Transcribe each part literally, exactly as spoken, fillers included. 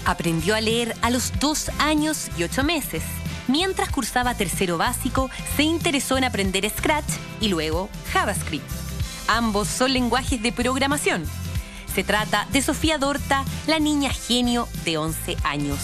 Aprendió a leer a los dos años y ocho meses. Mientras cursaba tercero básico, se interesó en aprender Scratch y luego JavaScript. Ambos son lenguajes de programación. Se trata de Sofía Dorta, la niña genio de once años.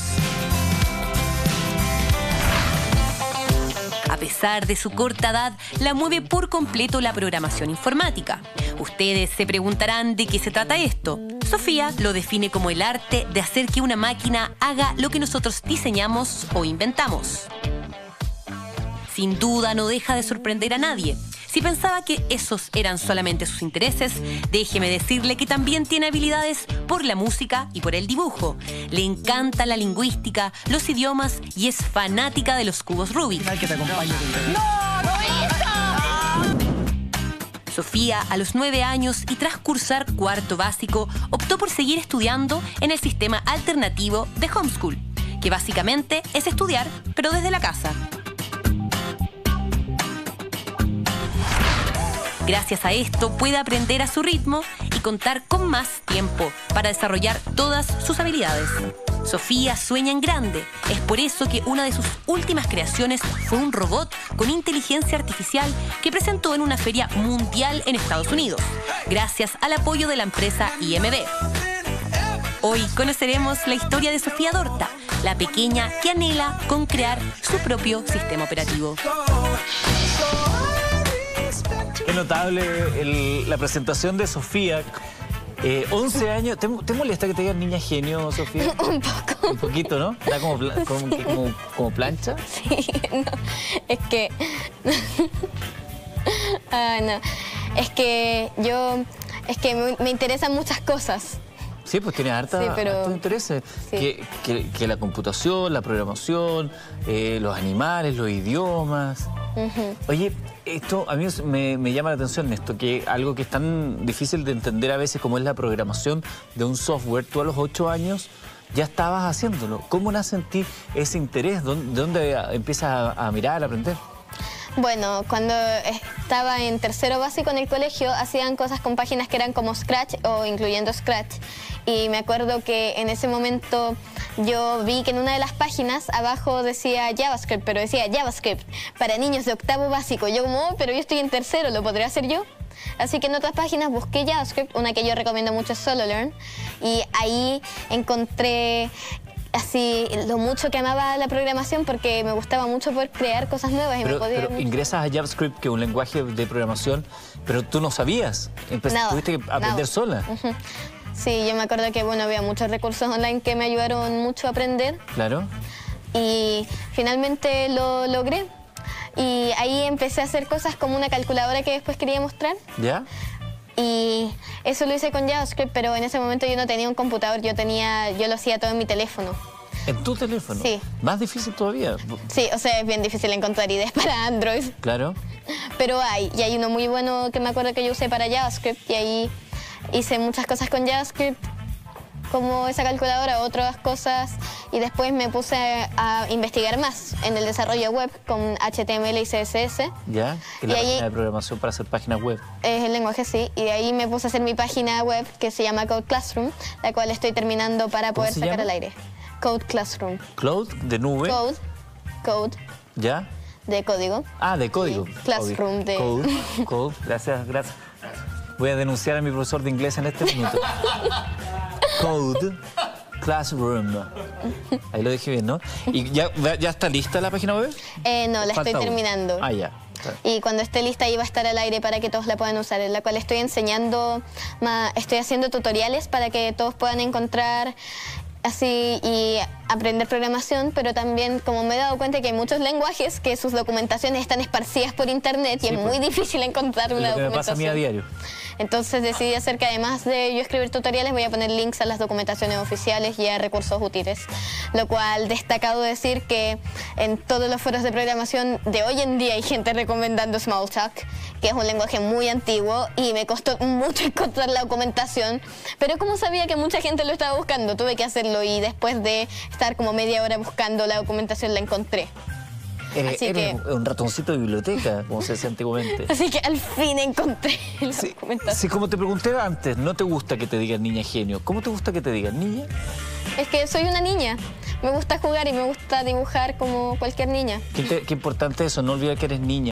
A pesar de su corta edad, la mueve por completo la programación informática. Ustedes se preguntarán de qué se trata esto. Sofía lo define como el arte de hacer que una máquina haga lo que nosotros diseñamos o inventamos. Sin duda no deja de sorprender a nadie. Si pensaba que esos eran solamente sus intereses, déjeme decirle que también tiene habilidades por la música y por el dibujo. Le encanta la lingüística, los idiomas y es fanática de los cubos Rubik. Que te acompañe. ¡No, no hizo! Sofía, a los nueve años y tras cursar cuarto básico, optó por seguir estudiando en el sistema alternativo de homeschool, que básicamente es estudiar, pero desde la casa. Gracias a esto puede aprender a su ritmo y contar con más tiempo para desarrollar todas sus habilidades. Sofía sueña en grande. Es por eso que una de sus últimas creaciones fue un robot con inteligencia artificial que presentó en una feria mundial en Estados Unidos, gracias al apoyo de la empresa I M B. Hoy conoceremos la historia de Sofía Dorta, la pequeña que anhela con crear su propio sistema operativo. Es notable el, la presentación de Sofía. Eh, once años. ¿Te, ¿Te molesta que te digan niña genio, Sofía? Un poco. Un poquito, ¿no? ¿Da como, como, Sí. como, como plancha? Sí, no. Es que... ah, no. Es que yo... Es que me, me interesan muchas cosas. Sí, pues tienes harta, Sí, pero- hartos intereses. Sí. Que, que, que la computación, la programación, eh, los animales, los idiomas. Ujú. Oye, esto a mí me, me llama la atención esto, que algo que es tan difícil de entender a veces como es la programación de un software. Tú a los ocho años ya estabas haciéndolo. ¿Cómo nace en ti ese interés? ¿De dónde empiezas a, a mirar, a aprender? Bueno, cuando estaba en tercero básico en el colegio, hacían cosas con páginas que eran como Scratch o incluyendo Scratch. Y me acuerdo que en ese momento yo vi que en una de las páginas abajo decía JavaScript, pero decía JavaScript para niños de octavo básico. Yo como, oh, pero yo estoy en tercero, ¿lo podría hacer yo? Así que en otras páginas busqué JavaScript, una que yo recomiendo mucho es SoloLearn, y ahí encontré así lo mucho que amaba la programación porque me gustaba mucho poder crear cosas nuevas y Pero, me podía pero mucho. ingresas a JavaScript, que es un lenguaje de programación, pero tú no sabías. Empe- Nada, Tuviste que aprender nada. sola. Ujú. Sí, yo me acuerdo que bueno, había muchos recursos online que me ayudaron mucho a aprender Claro. y finalmente lo logré. Y ahí empecé a hacer cosas como una calculadora que después quería mostrar. ¿Ya? Y eso lo hice con JavaScript, pero en ese momento yo no tenía un computador, yo tenía, yo lo hacía todo en mi teléfono. ¿En tu teléfono? Sí. Más difícil todavía. Sí, o sea, es bien difícil encontrar ideas para Android, Claro. pero hay. Y hay uno muy bueno que me acuerdo que yo usé para JavaScript y ahí hice muchas cosas con JavaScript, como esa calculadora, otras cosas, y después me puse a investigar más en el desarrollo web con H T M L y C S S. ¿Ya? Que Y la ahí- página de programación para hacer páginas web. Es el lenguaje, sí. Y de ahí me puse a hacer mi página web que se llama Code Classroom, la cual estoy terminando para ¿Cómo poder se sacar llama? al aire. Code Classroom. Cloud, de nube. Code, code, ¿Ya? de código. Ah, de código. Sí, Classroom, de- Code, code. Gracias, gracias. Voy a denunciar a mi profesor de inglés en este minuto. Code, Classroom. Ahí lo dije bien, ¿no? ¿Y ya, ya está lista la página web? Eh, no, la Falta estoy una. terminando. Ah, ya. Y cuando esté lista ahí va a estar al aire para que todos la puedan usar, en la cual estoy enseñando, ma- estoy haciendo tutoriales para que todos puedan encontrar así y aprender programación, pero también como me he dado cuenta que hay muchos lenguajes que sus documentaciones están esparcidas por internet y Sí, es pues. muy difícil encontrar una Lo que me pasa a mí a documentación. diario. Entonces decidí hacer que además de yo escribir tutoriales voy a poner links a las documentaciones oficiales y a recursos útiles, lo cual destacado decir que en todos los foros de programación de hoy en día hay gente recomendando Smalltalk, que es un lenguaje muy antiguo y me costó mucho encontrar la documentación, pero como sabía que mucha gente lo estaba buscando, tuve que hacerlo y después de estar como media hora buscando la documentación la encontré. Eres, Así eres que- un ratoncito de biblioteca, como se decía antiguamente. Así que al fin encontré la Sí, documentación. sí, como te pregunté antes, no te gusta que te digan niña genio. ¿Cómo te gusta que te digan niña? Es que soy una niña. Me gusta jugar y me gusta dibujar como cualquier niña. Qué, te- qué importante eso, no olvidar que eres niña.